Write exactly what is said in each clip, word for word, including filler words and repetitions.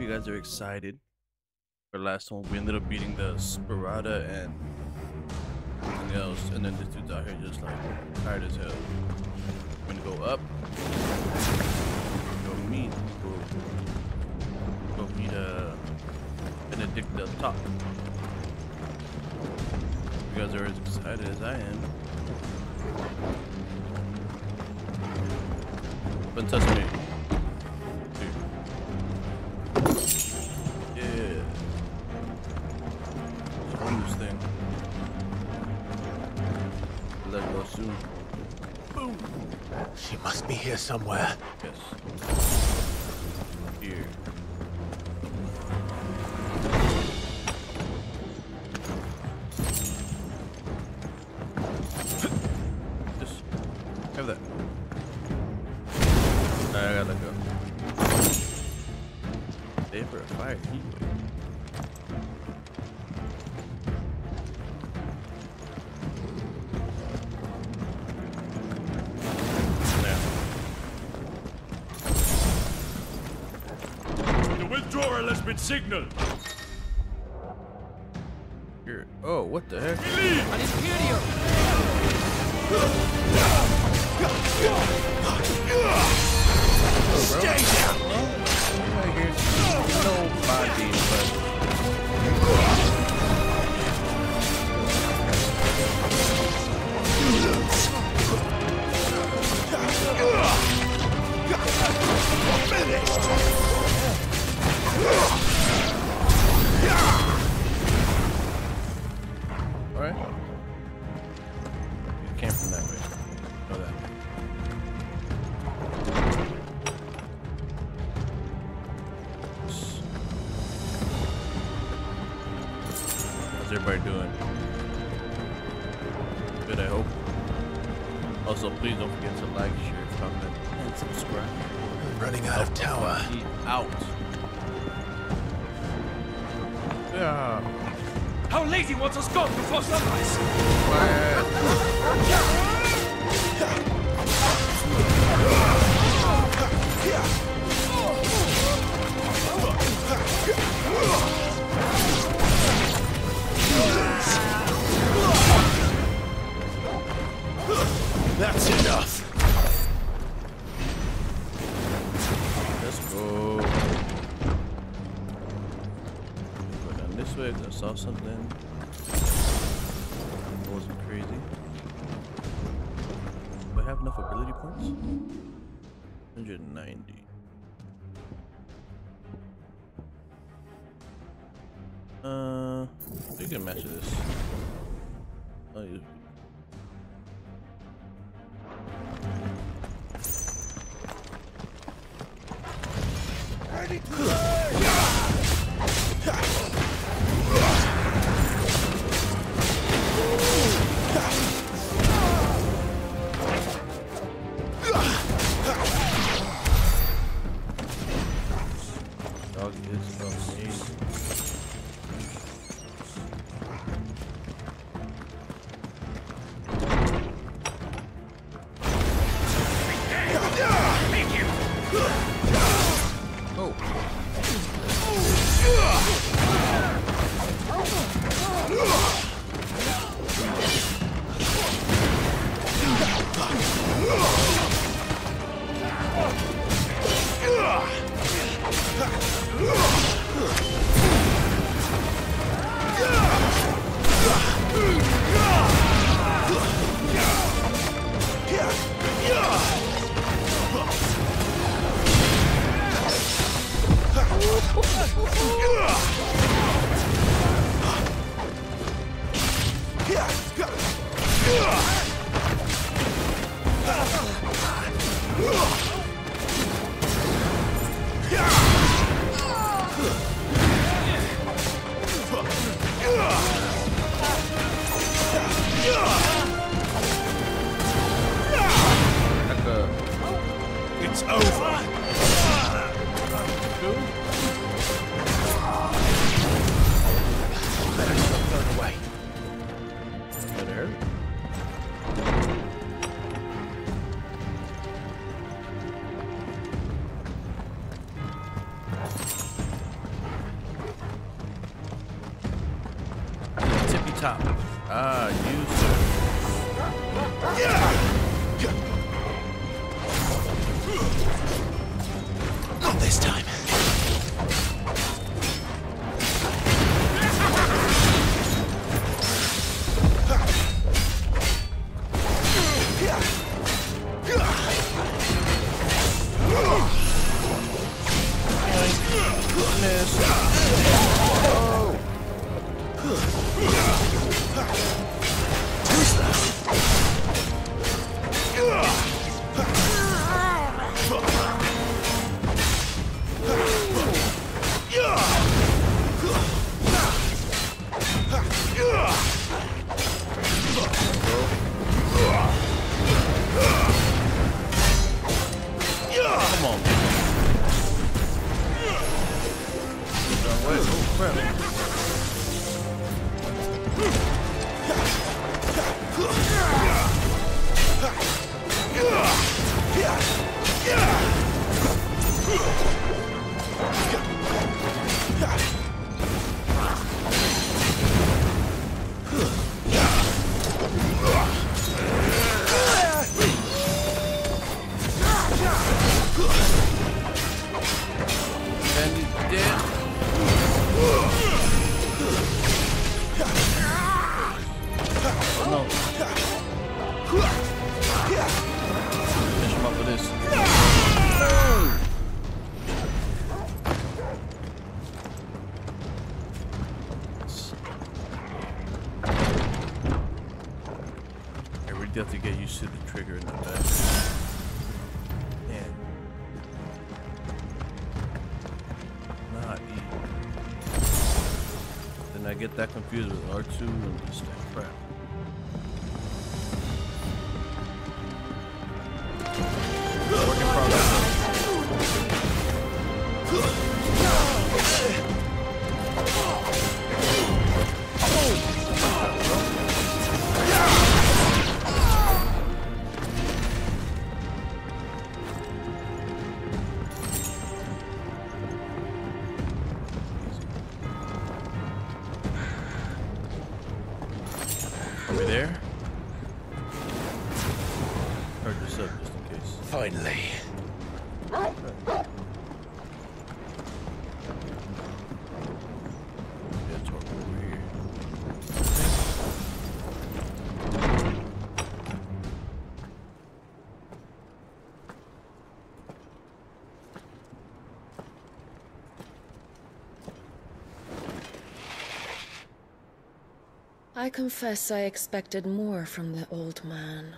you guys are excited. For the last one, we ended up beating the Sparata and something else, and then this dude's out here just like tired as hell. I'm gonna go up. Go meet. Go, go meet uh Benedikta up top. You guys are as excited as I am. Open sesame. Yeah. Own this thing. Let go soon. Boom. She must be here somewhere. Yes. Here. Just have that. I gotta let go. Stay for a fire heat wave. Has been signaled. Here. Oh, what the heck? An Imperial. Stay down. Well, here's nobody but. Alright. You came from that way. Know that. How's everybody doing? Good, I hope. Also, please don't forget to like, share, comment, and subscribe. I'm running out of tower. Out. Yeah. How lady wants us gone before sunrise? That's enough. Let's go. Go down this way. I saw something. It wasn't crazy. Do I have enough ability points? one hundred ninety. Uh, we can match this. I'll use. Ready to Dog is amazing. Oh. It's over. Better stop going away. Better. top. Ah, you sir. Not this time. You have to get used to the trigger in the back. Man. Not easy. Then I get that confused with R two and just that crap. Work in progress. Finally. I confess I expected more from the old man.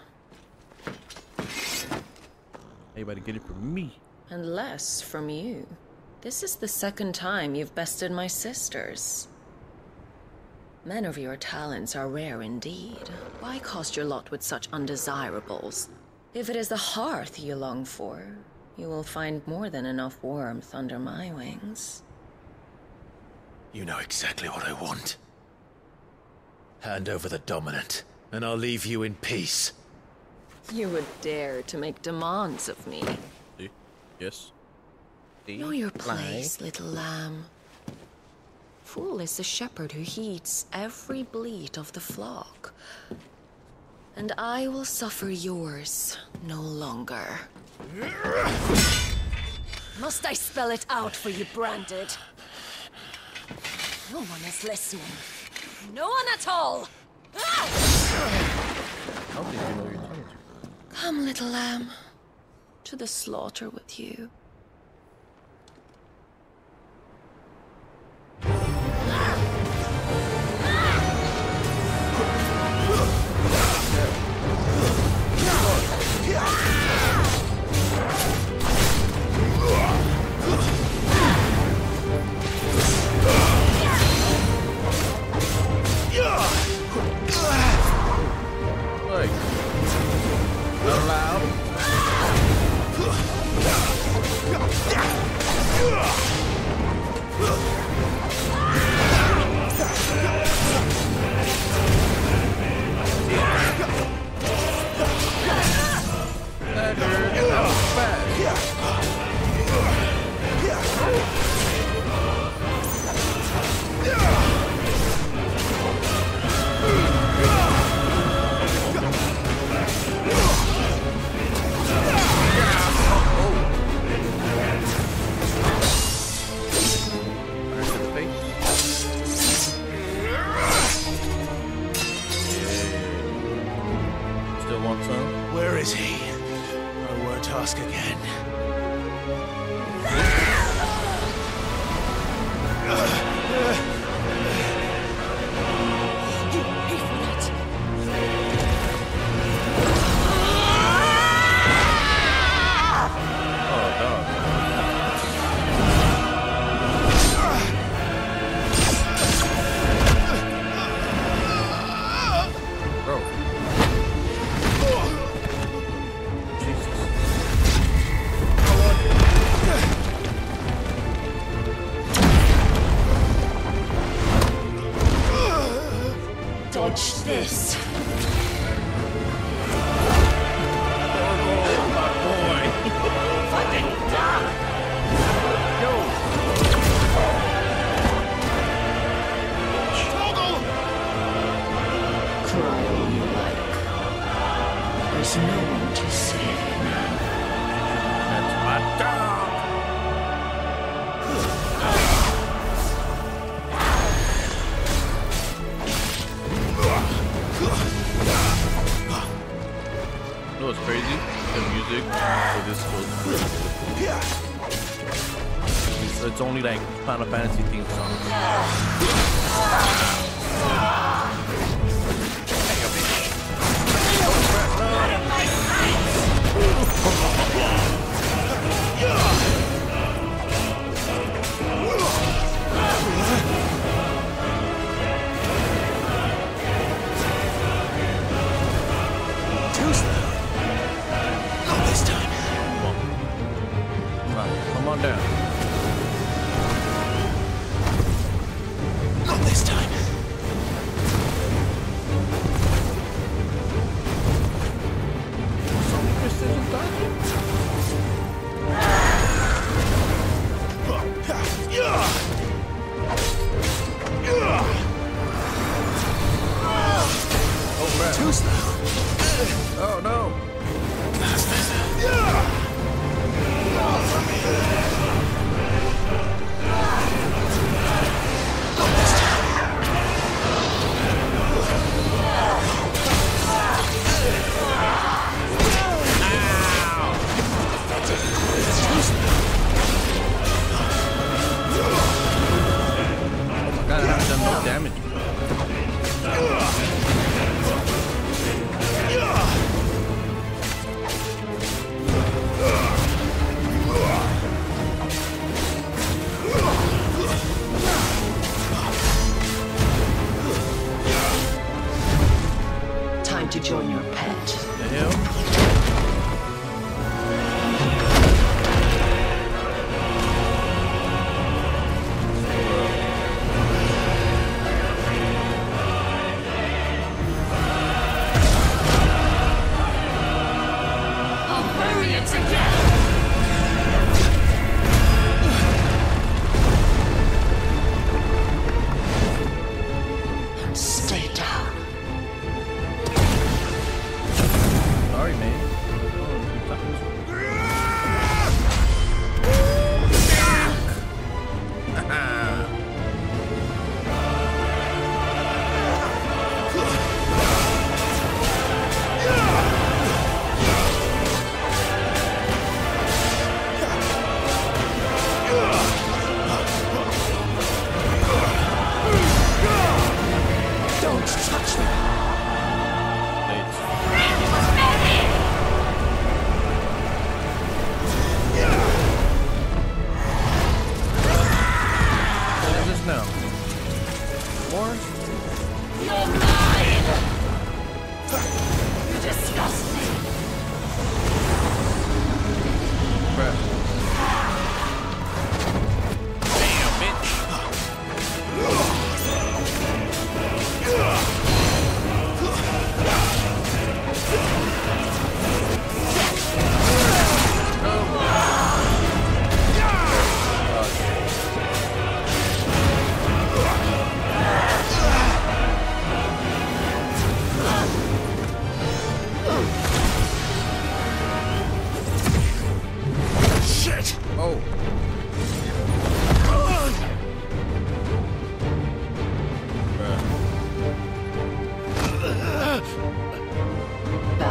Anybody get it from me? And less from you. This is the second time you've bested my sisters. Men of your talents are rare indeed. Why cast your lot with such undesirables? If it is the hearth you long for, you will find more than enough warmth under my wings. You know exactly what I want. Hand over the dominant, and I'll leave you in peace. You would dare to make demands of me. See? Yes. See? Know your place, little lamb. Fool is the shepherd who heeds every bleat of the flock. And I will suffer yours no longer. Must I spell it out for you, Branded? No one is listening. No one at all! How did you know you're talking to? Come, little lamb. To the slaughter with you. Like, not loud. still want some? Where is he? I won't ask again. You pay for that. Oh, dog. Bro. Jesus. Dodge this. Oh, my boy. Cry all you like. There's no one to save. That's my dog. You know what's crazy? The music for this goes it's, it's only like Final Fantasy theme songs. Too slow. Not this time. Come on, come on down. Not this time. Some precision dodging? Oh, crap. Too slow. Oh, no. That's better. Not this time. Too slow. Oh my god, I haven't done no damage.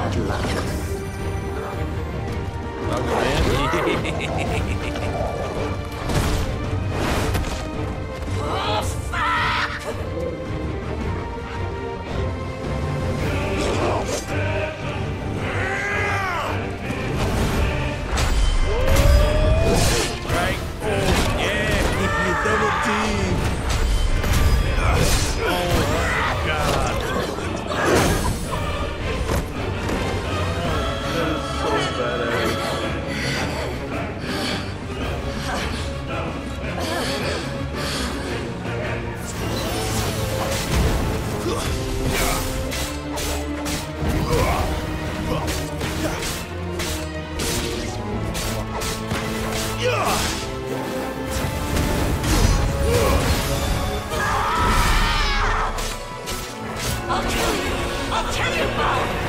bad luck. Oh, fuck! Right. Oh, yeah. Double team. Oh, my God. That is so badass. I'll kill you! I'll kill you both!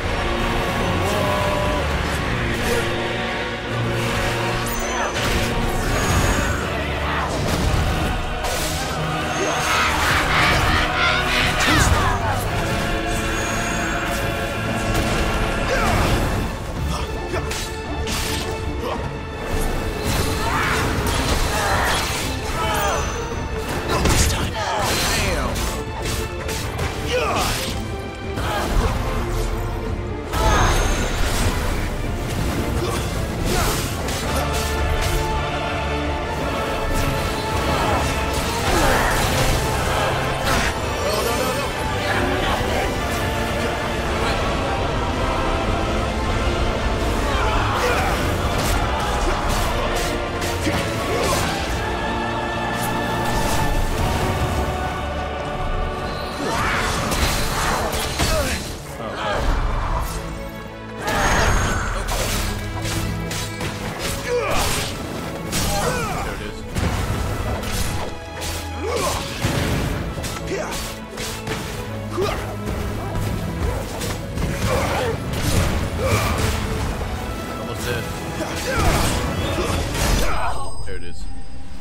There it is.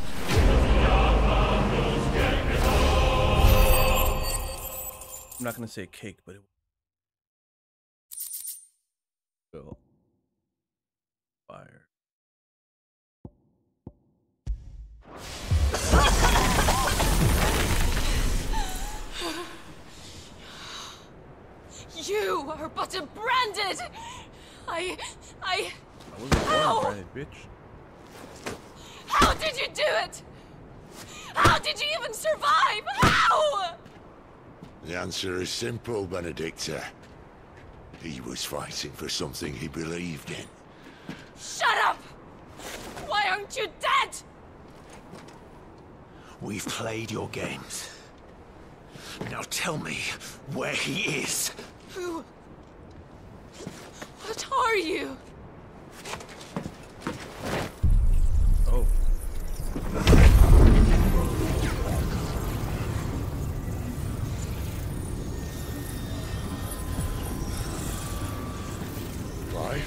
I'm not gonna say cake, but it will. Fire. You are but a branded! I... I... I wasn't How? born branded, bitch. How did you do it? How did you even survive? How? The answer is simple, Benedikta. He was fighting for something he believed in. Shut up! Why aren't you dead? We've played your games. Now tell me where he is. Who... What are you? Oh. Why?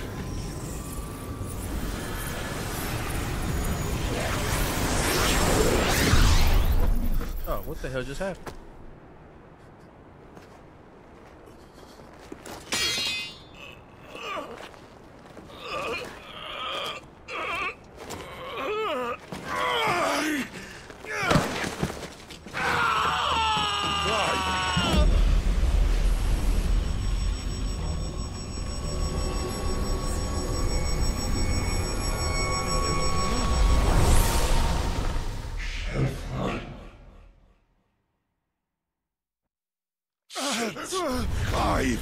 Oh, what the hell just happened? Clive!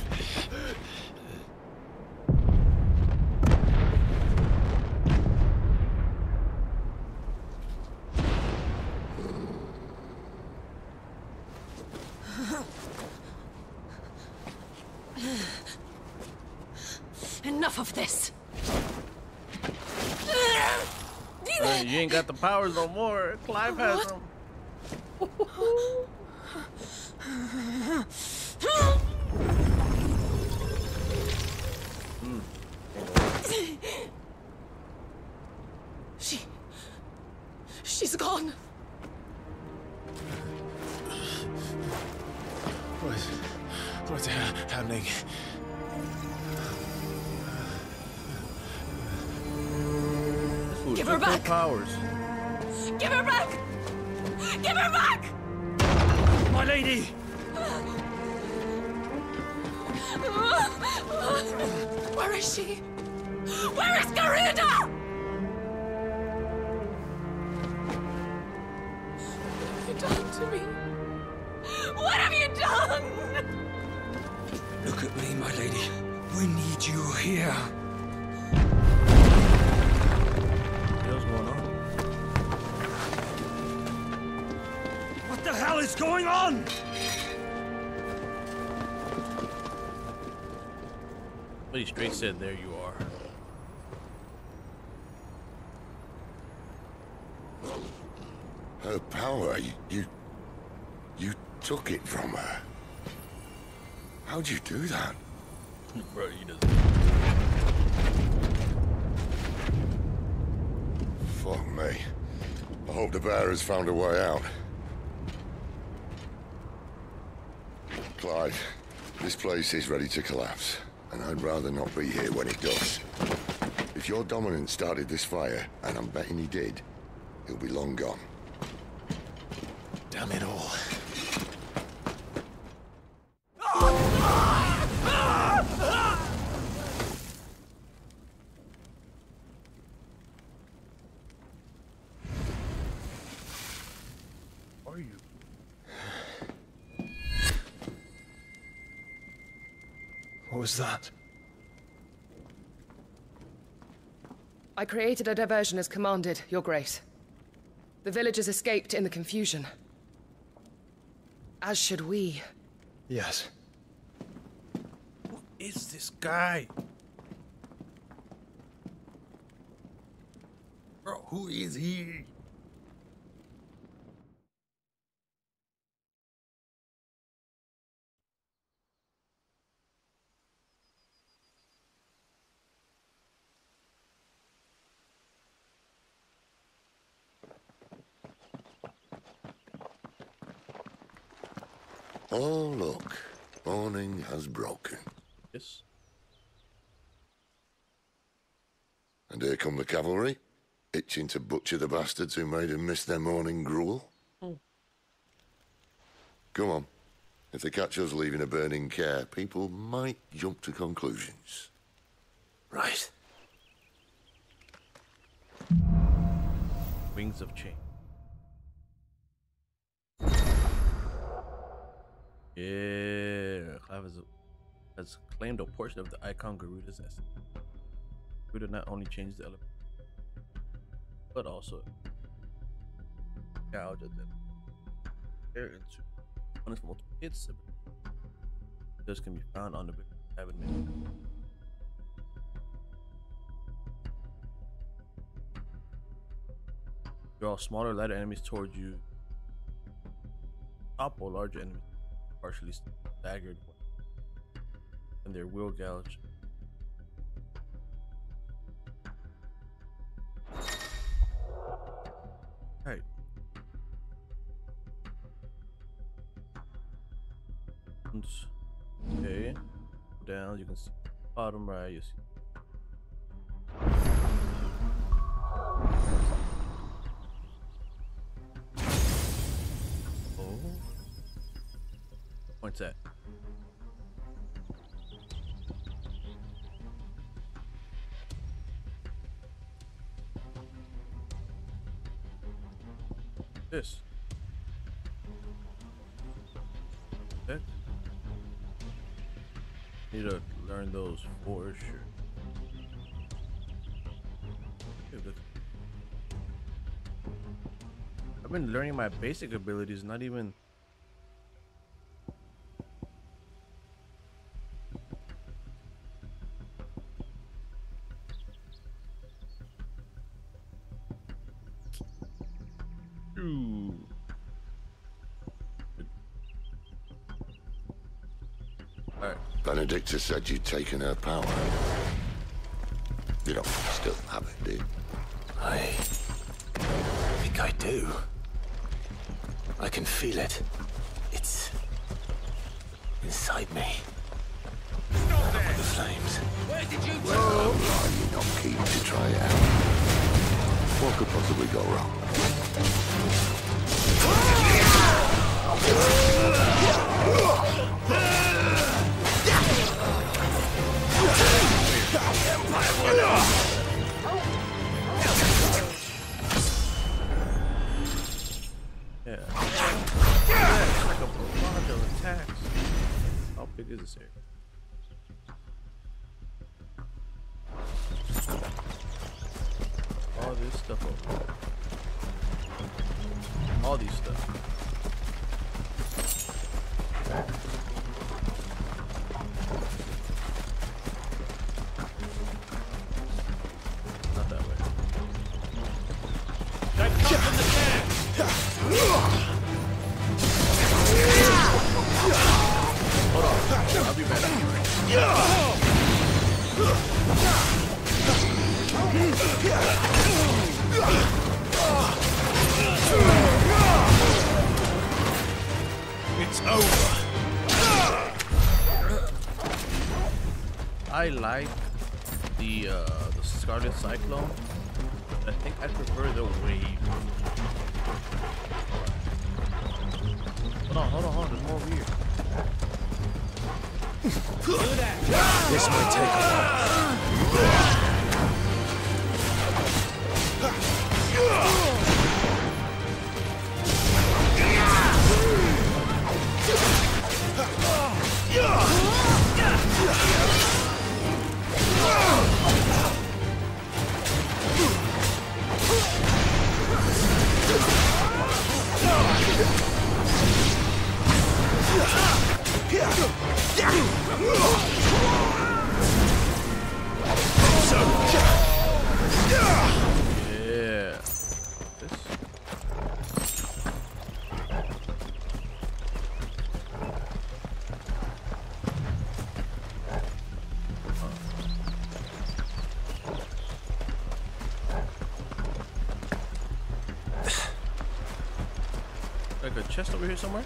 Enough of this. Uh, you ain't got the powers no more. Clive has What? them. She... She's gone. What? What's ha happening? Give her back! Powers. Give her back! Give her back! My lady! Where is she? Where is Garuda? What have you done to me? What have you done? Look at me, my lady. We need you here. What's going on? What the hell is going on? But he straight said, "There you are." Her power, you, you... You took it from her. How'd you do that? Bro, he doesn't. Fuck me. I hope the bear has found a way out. Clyde, this place is ready to collapse, and I'd rather not be here when it does. If your dominant started this fire, and I'm betting he did, he'll be long gone. Damn it all. Are you? What was that? I created a diversion as commanded, Your Grace. The villagers escaped in the confusion. As should we. Yes. Who is this guy? Bro, who is he? Oh, look. Morning has broken. Yes. And here come the cavalry, itching to butcher the bastards who made them miss their morning gruel. Mm. Come on. If they catch us leaving a burning care, people might jump to conclusions. Right. Wings of Change. Yeah, Clive has, has claimed a portion of the icon Garuda's essence. Garuda not only changed the element, but also gouged them air into one of multiple hits. This can be found on the cabinet. Draw smaller, lighter enemies towards you. Topple larger enemies, partially staggered, and their will gouge. Right. Okay. Down, you can see bottom right. You see. Points at. This. That. Need to learn those for sure. I've been learning my basic abilities, not even. Benedikta said you'd taken her power. You don't still have it, do you? I think I do. I can feel it. It's inside me. Stop there. The flames. Where did you Well, are you not keen to try it out? What could possibly go wrong? Yeah. Yeah, it's like a barrage of attacks. How big is this area? All this stuff over here. All these stuff. Not that way. That comes from the can! Hold on. I'll be back. It's over. I like the uh, the Scarlet Cyclone. I think I prefer the wave. Hold on, hold on, hold on. There's more over here. This might take a while. Yeah. This. Like a chest over here somewhere?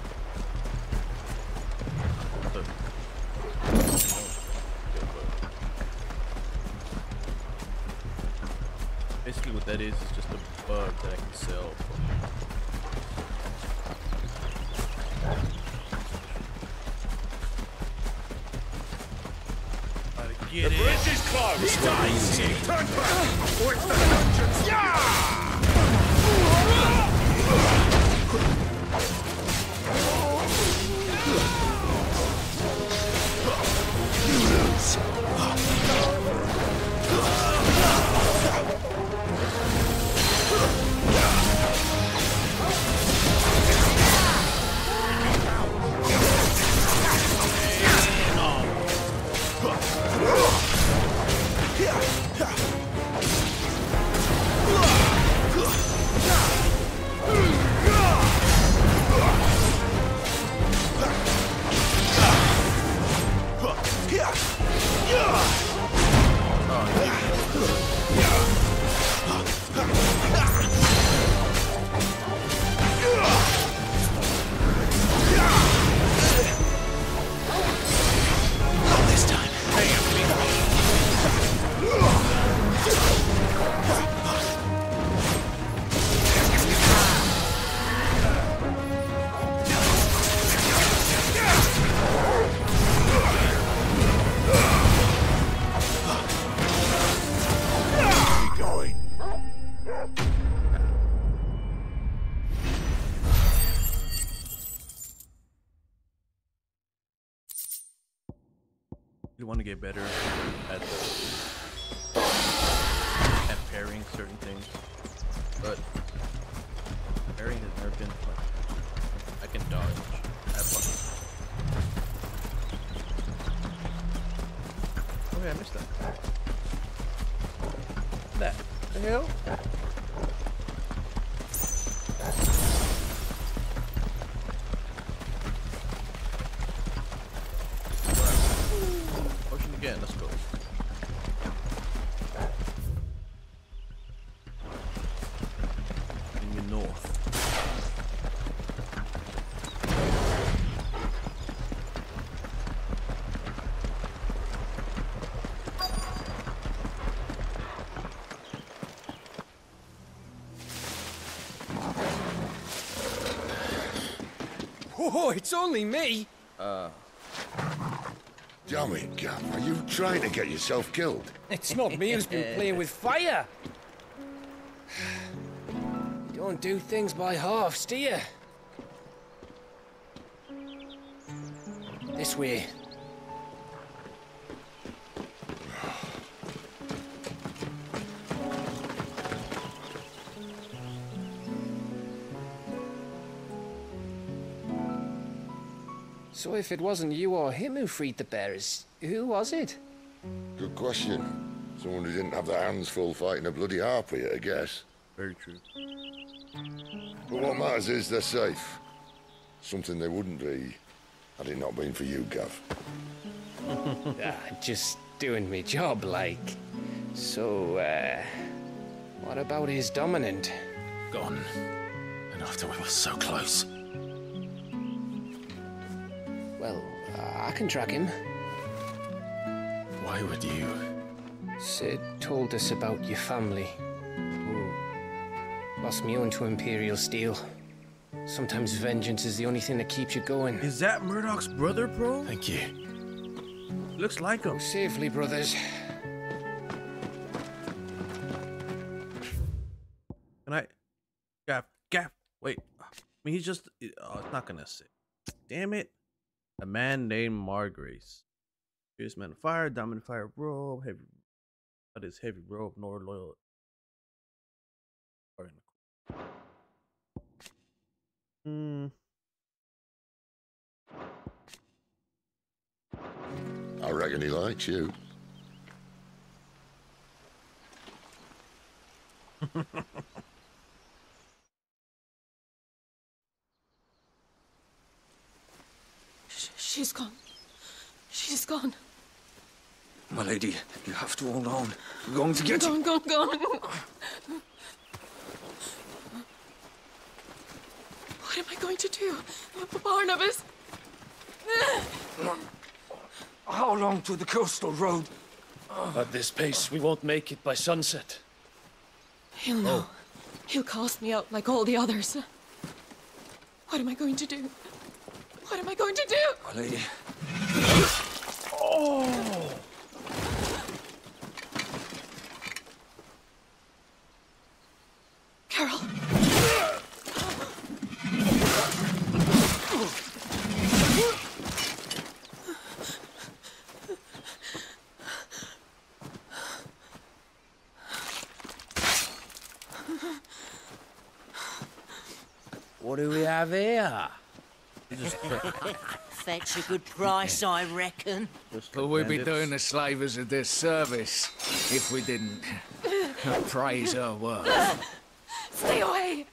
Look. Basically what that is is just a bug that I can sell. Try to get The it. bridge is closed. It's not easy. Turn back. Or it's the dungeons. Yeah! You want to get better at at parrying certain things, but parrying has never been fun. I can dodge. Have fun. Okay, I missed that. That the hell? Again, let's go. In the north. Oh, it's only me. Uh. Damn it, Gav. Are you trying to get yourself killed? It's not me who's been playing with fire. You don't do things by halves, do you? This way. So if it wasn't you or him who freed the bearers, who was it? Good question. Someone who didn't have their hands full fighting a bloody harpy, I guess. Very true. But what matters is they're safe. Something they wouldn't be had it not been for you, Gav. Ah, just doing me job, like. So, uh... what about his dominant? Gone. And after we were so close. Well, uh, I can track him. Why would you? Sid told us about your family. Lost me own to Imperial Steel. Sometimes vengeance is the only thing that keeps you going. Is that Murdoch's brother, bro? Thank you. Looks like him. Go safely, brothers. Can I? Gap, gap. Wait. I mean, he's just. Oh, it's not gonna say. Damn it. A man named Margrace. Fierce man of fire, dominant fire robe, heavy. That is heavy robe, nor loyal. Hmm. I reckon he likes you. Sh she's gone. She's gone. My lady, you have to hold on. We're going to get Gone, gone, gone. What am I going to do? Barnabas? How long to the coastal road? At this pace, we won't make it by sunset. He'll know. He'll cast me out like all the others. What am I going to do? What am I going to do? My lady. Oh! Carol. What do we have here? Fetch a good price, I reckon. But we'd be doing the slavers a disservice if we didn't praise her work. Stay away!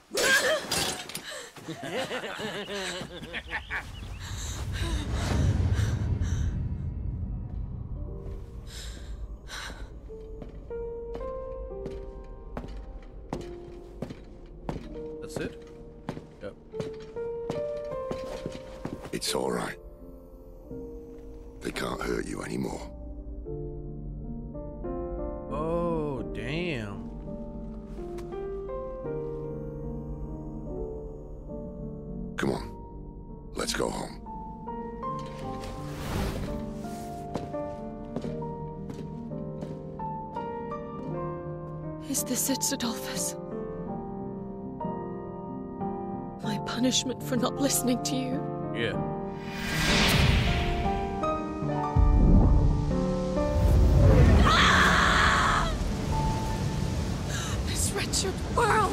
That's it? Yep. It's all right. They can't hurt you anymore. Oh, damn. Come on. Let's go home. Is this it, Adolphus? My punishment for not listening to you? Yeah. Ah! This wretched world!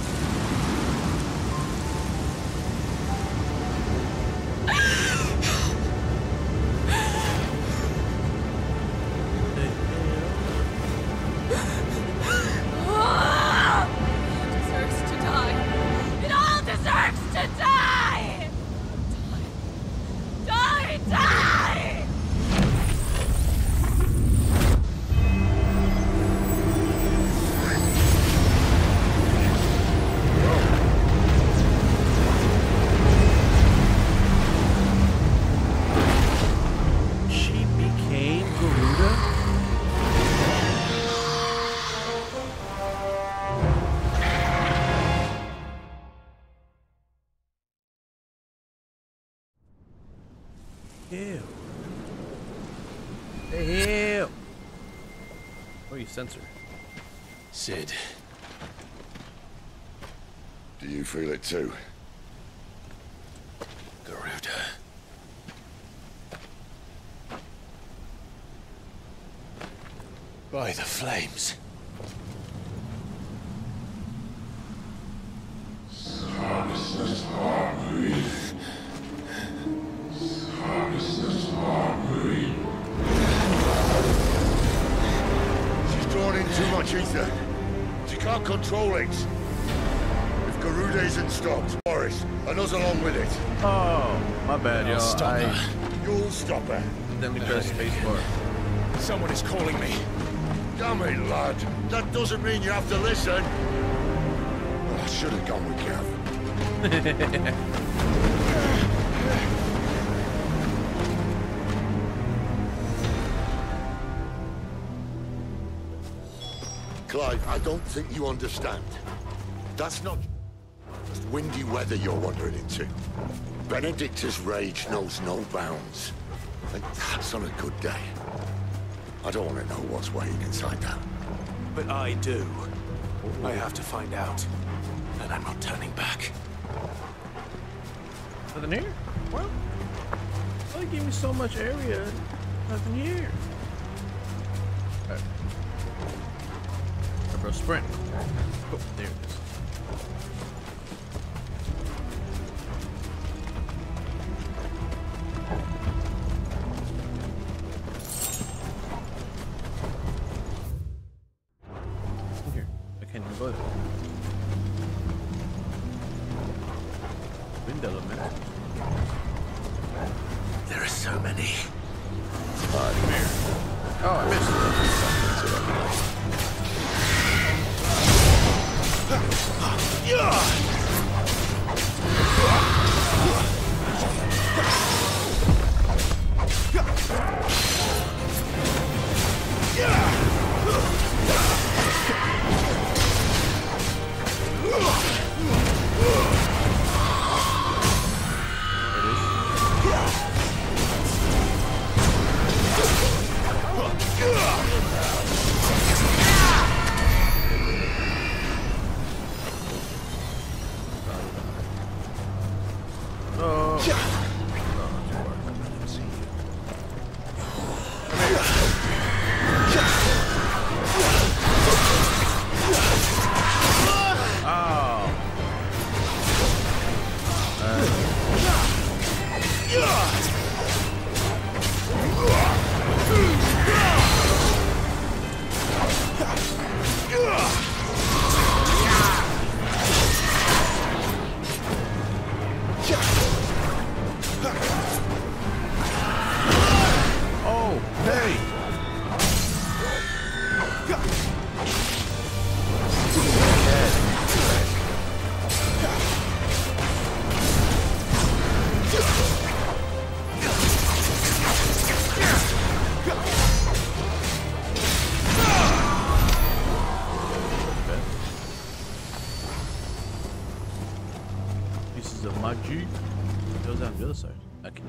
Deserves to die. It all deserves to die! Die! Die! Die! What are you sensor? Sid. Do you feel it too? Garuda. By the flames. She's drawn in too much ether. She can't control it. If Garuda isn't stopped, Boris, and us along with it. Oh, my bad, y'all. Stop I her. You'll stop her. accidentally pressed spacebar. Someone is calling me. Damn it, lad. That doesn't mean you have to listen. Well, I should have gone with Gav. Clive, I don't think you understand. That's not just windy weather you're wandering into. Benedikta's rage knows no bounds. And that's on a good day. I don't want to know what's waiting inside that. But I do. I have to find out. And I'm not turning back. Nothing here? Well, they gave me so much area. Nothing here. Alright. Bro, sprint. Oh, there it is. Here, I can't even go there. Wind element. There are so many. Oh, I missed it. Pieces of my Jeep. It goes down the other side. Okay.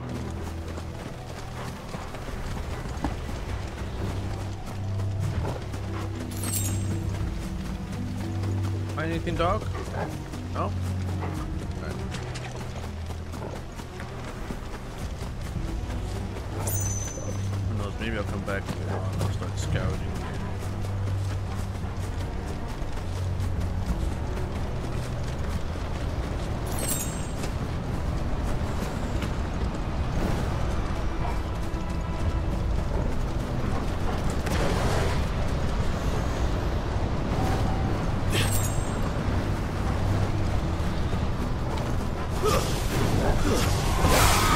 Find anything, dog? No? Alright. Who knows? Maybe I'll come back later on and start scouting.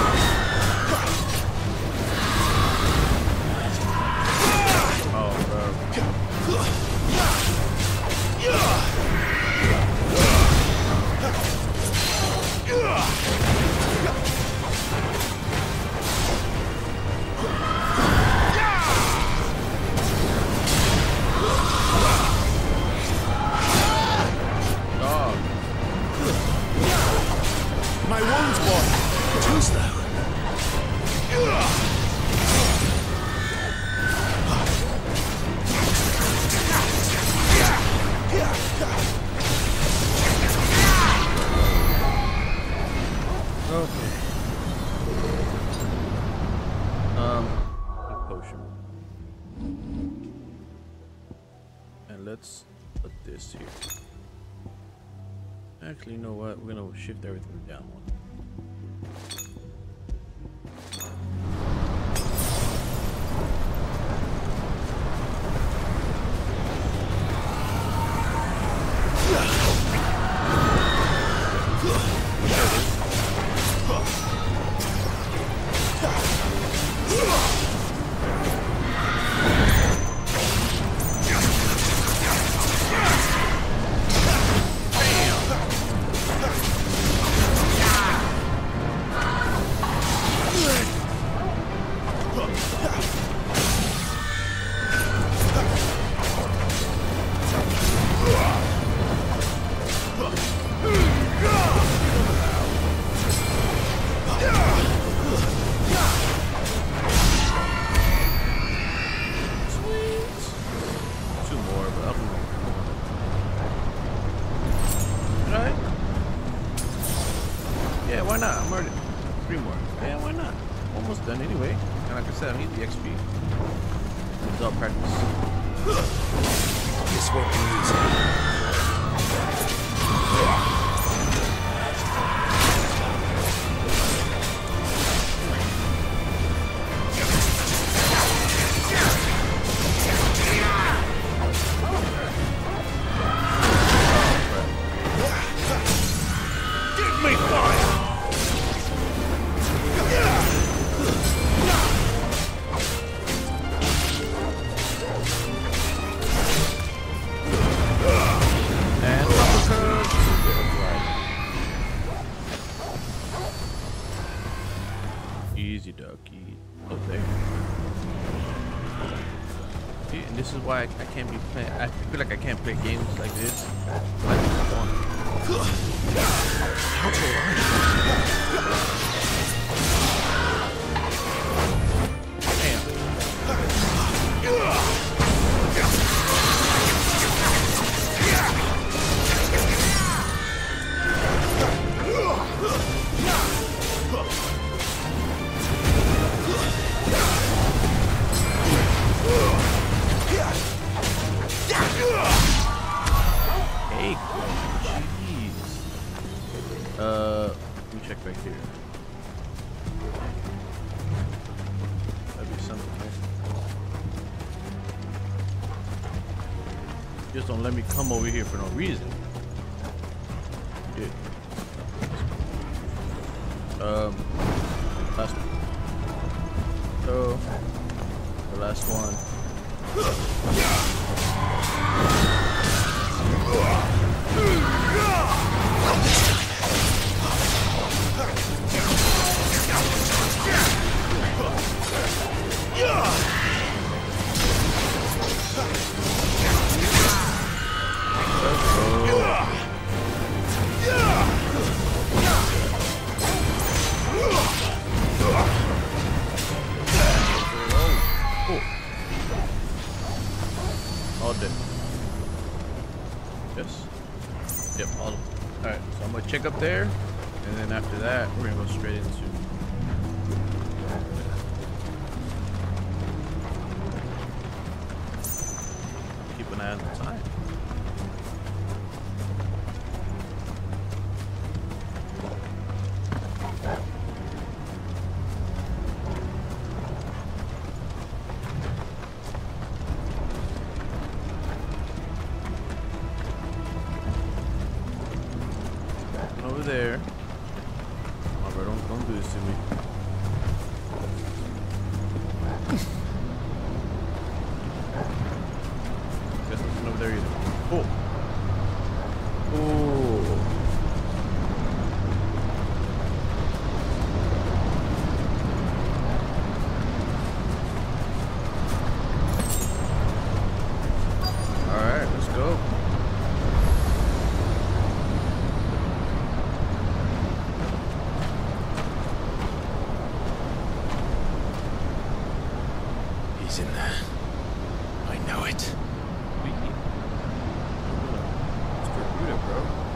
Oh, bro. let's put this here. Actually, you know what? We're gonna shift everything down one. Why I can't be playing. I feel like I can't play games like this. Like How to Just don't let me come over here for no reason. Yeah. Um, last one. So, the last one. Check up there, and then after that, we're gonna go straight into. Keep an eye on the time. There. Oh, bro, don't, don't do this to me. Guess nothing over there either. Oh. Oh. All right, let's go. In there. I know it. Let's get rid of it, bro.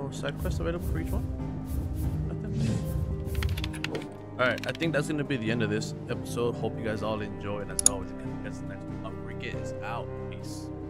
no side quests available for each one? Nothing. Alright, I think that's gonna be the end of this episode. Hope you guys all enjoy, and as always, catch you guys next one. AlphaRique is out. Peace.